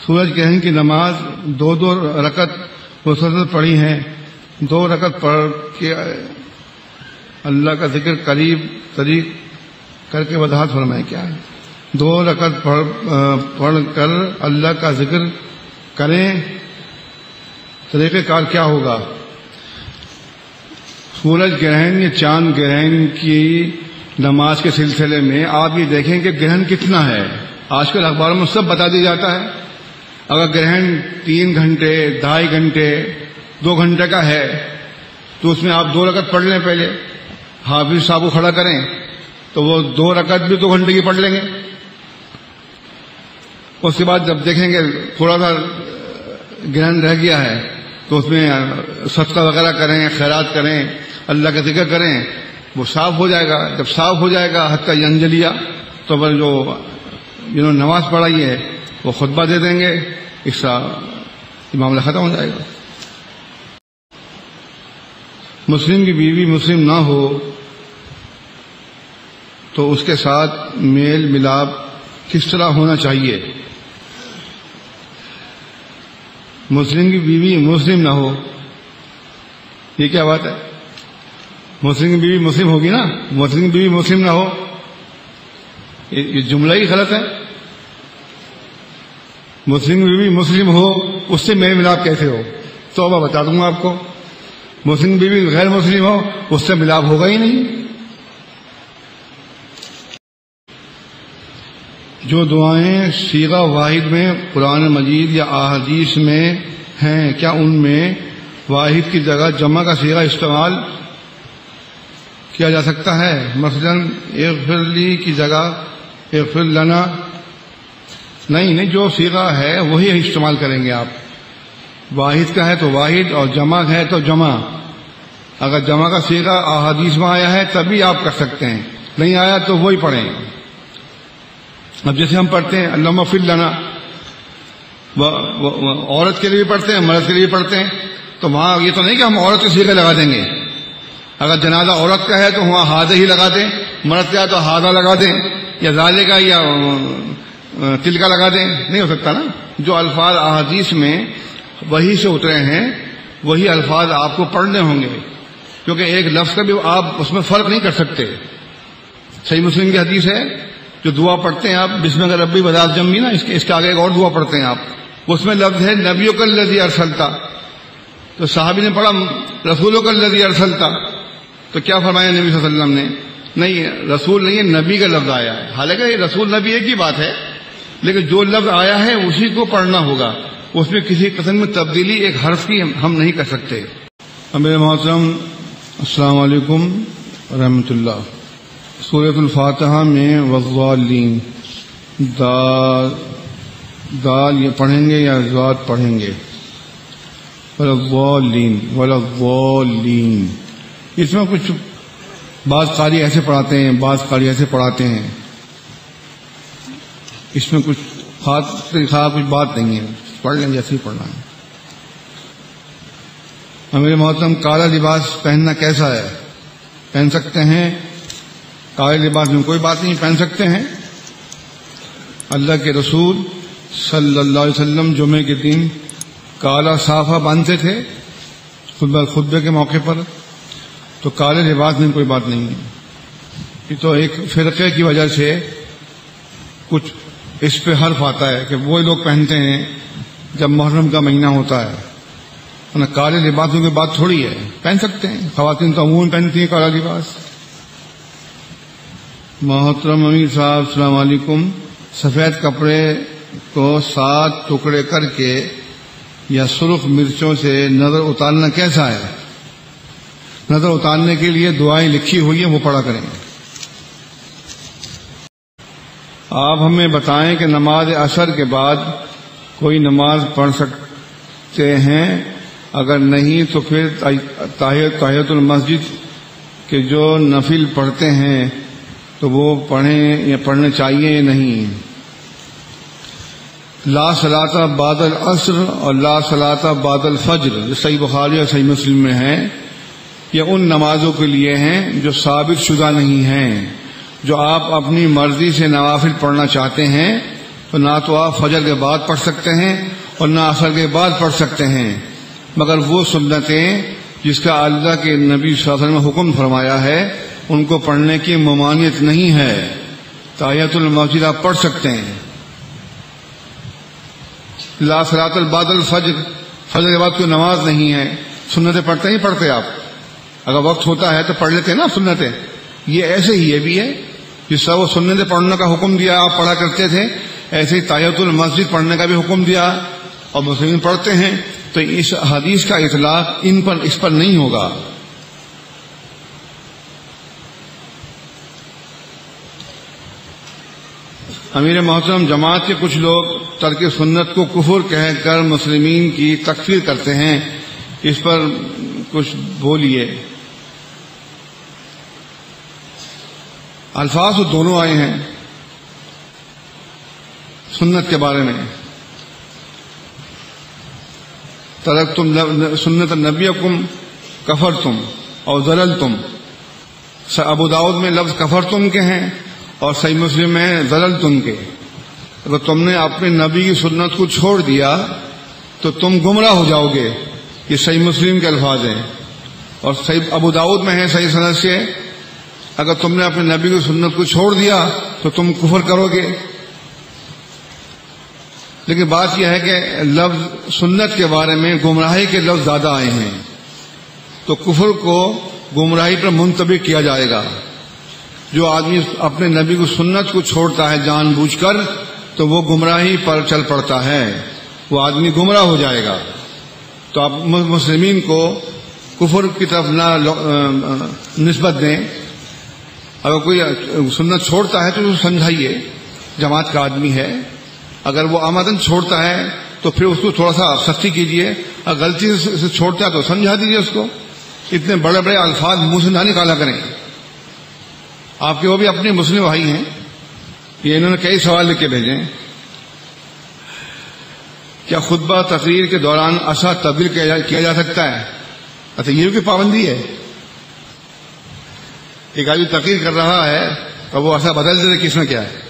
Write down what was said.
سورج گرہن کی نماز 2 رکعت مسلسل پڑھی ہیں، 2 رکعت پڑھ کے اللہ کا ذکر قریب کر کے وضاحت فرمائیں کیا ہے؟ 2 رکعت پڑھ کر اللہ کا ذکر کریں، طریقہ کار کیا ہوگا؟ سورج گرہن یا چاند گرہن کی نماز کے سلسلے میں آپ یہ دیکھیں کہ گرہن کتنا ہے. آج کل اخباروں میں سب بتا دیا جاتا ہے. اگر گرہن 3 گھنٹے 2.5 گھنٹے 2 گھنٹے کا ہے تو اس میں آپ 2 رکعت پڑھ لیں. پہلے حافظ صاحب کو کھڑا کریں تو وہ 2 رکعت بھی 2 گھنٹے کی پڑھ لیں گے. اس کے بعد جب دیکھیں گے تھوڑا سا گرہن رہ گیا ہے تو اس میں صدقہ وغیرہ کریں، خیرات کریں، اللہ کا ذکر کریں، وہ صاف ہو جائے گا. جب صاف ہو جائے گا حتیٰ ینجلیہ تو پھر جو جنہوں نے نماز پڑھائی ہے وہ خطبہ دے دیں گے، اس کا معاملہ ختم ہو جائے گا. مسلم کی بیوی مسلم نہ ہو تو اس کے ساتھ میل ملاپ کس طرح ہونا چاہیے؟ مسلم کی بیوی مسلم نہ ہو، یہ کیا بات ہے؟ مسلم کی بیوی مسلم ہوگی نا، مسلم کی بیوی مسلم نہ ہو، یہ جملہ ہی غلط ہے. مسلم کی بیوی مسلم ہو اس سے میل ملاپ کیسے ہو؟ توبہ بتا دوں گا آپ کو. مسلم بیوی غیر مسلم ہو اس سے ملاپ ہوگا ہی نہیں. جو دعائیں صیغہ واحد میں قرآن مجید یا احادیث میں ہیں کیا ان میں واحد کی جگہ جمع کا صیغہ استعمال کیا جا سکتا ہے؟ مثلا اغفر لی کی جگہ اغفر لنا. نہیں، جو صیغہ ہے وہی استعمال کریں گے آپ. واحد کا ہے تو واحد اور جمع ہے تو جمع. اگر جمع کا صیغہ احادیث میں آیا ہے تبھی آپ کر سکتے ہیں، نہیں آیا تو وہی پڑھیں. اب جیسے ہم پڑھتے ہیں اللہم اغفر لنا، عورت کے لیے بھی پڑھتے ہیں مرد کے لیے بھی پڑھتے ہیں، تو وہاں یہ تو نہیں کہ ہم عورت کے صیغے لگا دیں گے. اگر جنازہ عورت کا ہے تو وہاں ہادہ ہی لگا دیں، مرد کا ہے تو ہادہ لگا دیں، یا ذالے کا یا تل کا لگا دیں. نہیں ہو سکتا نا. جو الفاظ احادیث میں وہی سے اترے ہیں وہی الفاظ آپ کو پڑھنے ہوں گے، کیونکہ ایک لفظ کا بھی آپ اس میں فرق نہیں کر سکتے. صحیح مسلم کی حدیث ہے، جو دعا پڑھتے ہیں آپ بسم اللہ ربی وذات جمی نا، اس کے آگے ایک اور دعا پڑھتے ہیں آپ، اس میں لفظ ہے نبیک الذی ارسلتا. تو صحابی نے پڑھا رسولک الذی ارسلتا، تو کیا فرمایا نبی صلی اللہ علیہ وسلم نے؟ نہیں، رسول نہیں ہے، نبی کا لفظ آیا ہے. حالانکہ رسول نبی ایک ہی بات ہے، لیکن جو لفظ آیا ہے اسی کو پڑھنا ہوگا. اس میں کسی قسم میں تبدیلی ایک حرف کی ہم نہیں کر سکتے. امیر محترم السلام علیکم ورحمۃ اللہ. سورۃ الفاتحہ میں والضالین دال یہ پڑھیں گے یا ذات پڑھیں گے؟ والضالین. اس میں کچھ بعض قاری ایسے پڑھاتے ہیں، بعض قاری ایسے پڑھاتے ہیں. اس میں کچھ خاص طریقہ کچھ بات نہیں ہے، پڑھ لیں جیسے ہی پڑھنا ہے. امیر محترم کالا لباس پہننا کیسا ہے؟ پہن سکتے ہیں. کالے لباس میں کوئی بات نہیں، پہن سکتے ہیں. اللہ کے رسول صلی اللہ علیہ وسلم جمعے کے دن کالا صافہ باندھتے تھے خطبے کے موقع پر، تو کالے لباس میں کوئی بات نہیں ہے. یہ تو ایک فرقے کی وجہ سے کچھ اس پہ حرف آتا ہے کہ وہ لوگ پہنتے ہیں جب محرم کا مہینہ ہوتا ہے. کالے لباسوں کی بات تھوڑی ہے، پہن سکتے ہیں. خواتین تو عموماً پہنتی ہیں کالا لباس. محترم امیر صاحب السلام علیکم. سفید کپڑے کو 7 ٹکڑے کر کے یا سرخ مرچوں سے نظر اتارنا کیسا ہے؟ نظر اتارنے کے لیے دعائیں لکھی ہوئی ہیں، وہ پڑھا کریں. آپ ہمیں بتائیں کہ نماز عصر کے بعد کوئی نماز پڑھ سکتے ہیں؟ اگر نہیں تو پھر تحیۃ المسجد کے جو نفل پڑھتے ہیں تو وہ پڑھیں یا پڑھنے چاہیے یا نہیں؟ لا صلاۃ بعد العصر اور لا صلاۃ بعد الفجر جو صحیح بخاری اور صحیح مسلم میں ہیں، یہ ان نمازوں کے لیے ہیں جو ثابت شدہ نہیں ہیں. جو آپ اپنی مرضی سے نوافل پڑھنا چاہتے ہیں تو تو نہ تو آپ فجر کے بعد پڑھ سکتے ہیں اور نہ عصر کے بعد پڑھ سکتے ہیں، مگر وہ سنتیں جس کا اللہ کے نبی صلی اللہ علیہ وسلم نے حکم فرمایا ہے ان کو پڑھنے کی ممانعت نہیں ہے۔ تحیۃ المسجد آپ پڑھ سکتے ہیں۔ لا صلاۃ بعد الفجر، فجر کے بعد کوئی نماز نہیں ہے، سنتیں پڑھتے ہی پڑھتے آپ، اگر وقت ہوتا ہے تو پڑھ لیتے ہیں نا سنتیں۔ یہ ایسے ہی یہ بھی ہے، جس طرح وہ سنتیں پڑھنے کا حکم دیا آپ پڑھا کرتے تھے، ایسے ہی تحیۃ المسجد پڑھنے کا بھی حکم دیا اور مسلمین پڑھتے ہیں، تو اس حدیث کا اطلاق اس پر نہیں ہوگا۔ امیر محترم، جماعت کے کچھ لوگ ترک سنت کو کفر کہہ کر مسلمین کی تکفیر کرتے ہیں، اس پر کچھ بولیے۔ الفاظ تو دونوں آئے ہیں سنت کے بارے میں، ترکتم سنت نبیکم کفرتم اور ضللتم۔ ابو داؤد میں لفظ کفرتم کے ہیں اور صحیح مسلم میں ضللتم کے۔ اگر تم نے اپنے نبی کی سنت کو چھوڑ دیا تو تم گمراہ ہو جاؤ گے، یہ صحیح مسلم کے الفاظ ہیں، اور صحیح ابو داؤد میں ہے صحیح سند سے، اگر تم نے اپنے نبی کی سنت کو چھوڑ دیا تو تم کفر کرو گے۔ لیکن بات یہ ہے کہ لفظ سنت کے بارے میں گمراہی کے لفظ زیادہ آئے ہیں، تو کفر کو گمراہی پر منطبق کیا جائے گا۔ جو آدمی اپنے نبی کی سنت کو چھوڑتا ہے جان بوجھ کر تو وہ گمراہی پر چل پڑتا ہے، وہ آدمی گمراہ ہو جائے گا۔ تو آپ مسلمین کو کفر کی طرف نہ نسبت دیں۔ اگر کوئی سنت چھوڑتا ہے تو اسے سمجھائیے، جماعت کا آدمی ہے، اگر وہ آمدن چھوڑتا ہے تو پھر اس کو تھوڑا سا سختی کیجیے، اگر غلطی سے چھوڑتا ہے تو سمجھا دیجیے اس کو۔ اتنے بڑے بڑے الفاظ منہ سے نہ نکالا کریں۔ آپ کے وہ بھی اپنے مسلم بھائی ہیں، یہ انہوں نے کئی سوال لکھ کے بھیجے۔ کیا خطبہ تقریر کے دوران عصا تبدیل کیا جا سکتا ہے؟ اچھا، یہ بھی پابندی ہے؟ ایک آدمی تقریر کر رہا ہے اور وہ عصا بدل دے، کس نے کیا ہے؟